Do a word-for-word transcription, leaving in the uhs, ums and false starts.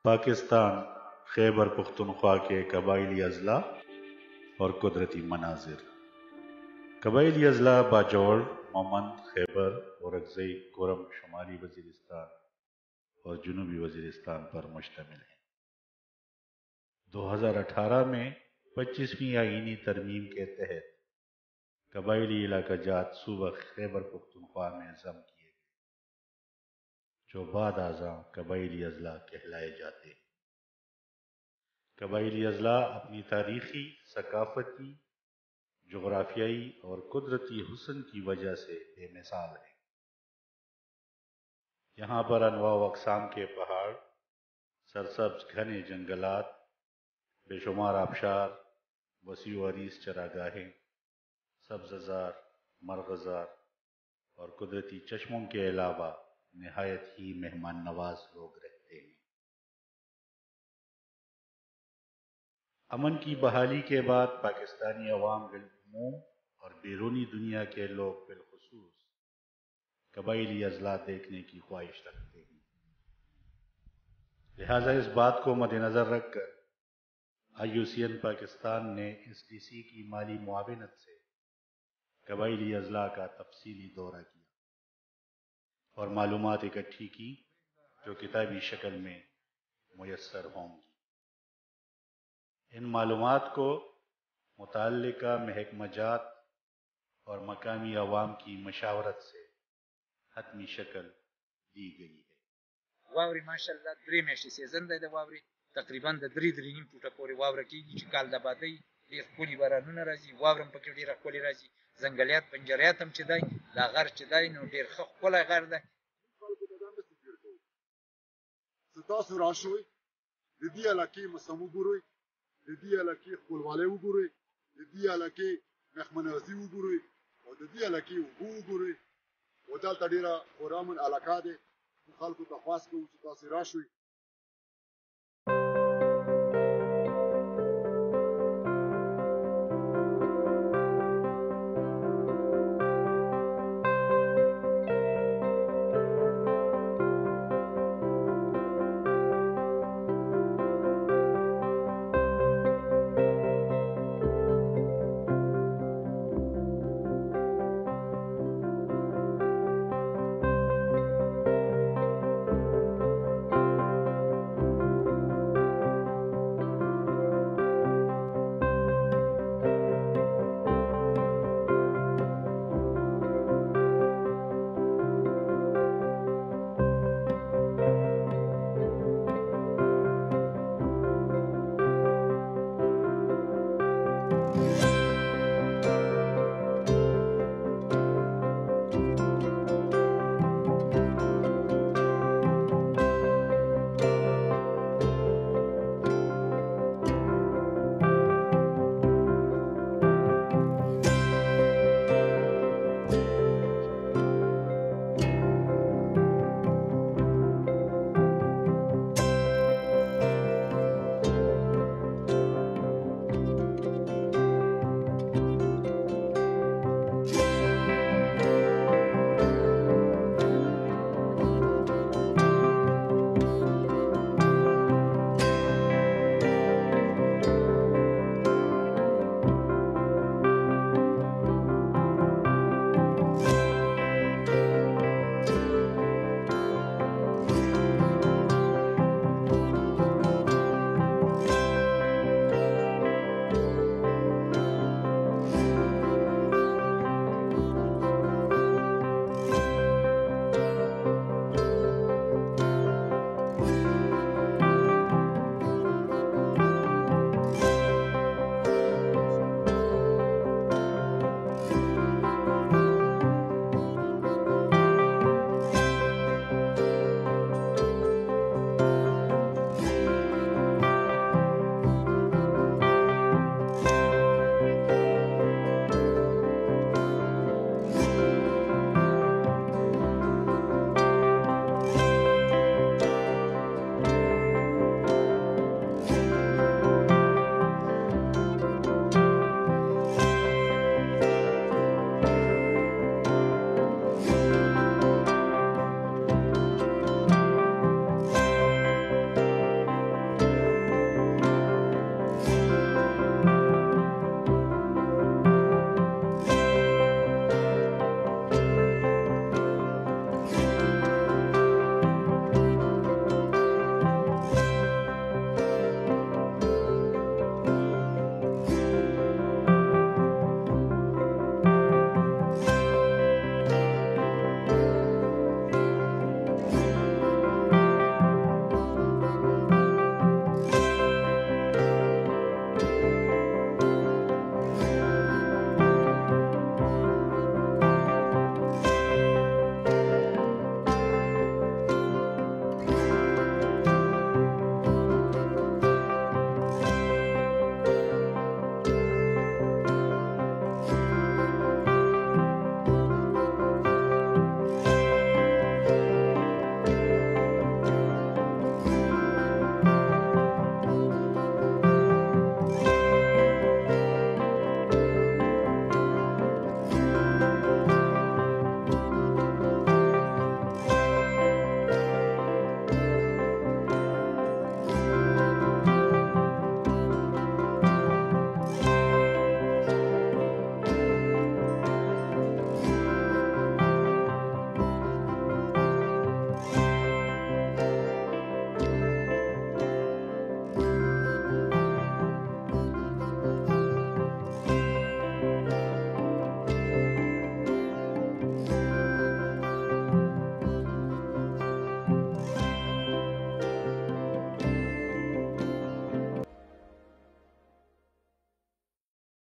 پاکستان خیبر پختونخوا کے قبائلی اضلاع اور قدرتی مناظر۔ قبائلی اضلاع باجوڑ، مومند، خیبر، اورکزئی، کرم شمالی وزیرستان اور جنوبی وزیرستان پر مشتمل ہیں۔ دو ہزار اٹھارہ میں پچیسویں آئینی ترمیم کے تحت قبائلی علاقہ جات صوبہ خیبر پختونخوا میں ضم کیے گئے، جو بعد ازاں قبائلی اضلاع کہلائے جاتے ہیں۔ قبائلی اضلاع اپنی تاریخی، ثقافتی، جغرافیائی اور قدرتی حسن کی وجہ سے بے مثال ہیں۔ یہاں پر انواع و اقسام کے پہاڑ، سرسبز گھنے جنگلات، بے شمار آبشار، وسیع و عریض چراگاہیں، سبززار، مرغزار اور قدرتی چشموں کے علاوہ نہایت ہی مہمان نواز لوگ رہتے ہیں۔ امن کی بحالی کے بعد پاکستانی عوام بالعموم اور بیرونی دنیا کے لوگ بالخصوص قبائلی اضلاع دیکھنے کی خواہش رکھتے ہیں۔ لہٰذا اس بات کو مد نظر رکھ کر I U C N Pakistan نے اس ڈی سی کی مالی معاونت سے قبائلی اضلاع کا تفصیلی دورہ کیا اور معلومات اکٹھی کی جو کتابی شکل میں میسر ہوں گی۔ ان معلومات کو متعلقہ محکمہ جات اور مقامی عوام کی مشاورت سے حتمی شکل دی گئی ہے۔ واوري ماشاءالله درې میاشتې سیزن دی د واورې، تقریبا د درې درې نیم فوټه پورې واوره کېږي چې کال د بادۍ ډېر ښکلي بارانونه راځي، واوره هم پکې ډېره ښکلې راځي، ځنګلیات بنجریات هم چې دی دا غر چې دی نو ډېر ښه ښکلی غر دی۔ چې تاسو راشئ د دې علاقې موسم وګورئ، د دې علاقې ښکلوالی وګورئ، د دې علاقې مخمنازي وګورئ او د دې علاقې اوبه وګورئ. او دلته ډېره خورا من علاقه دی، خلکو ته خواست کوو چې تاسې راشئ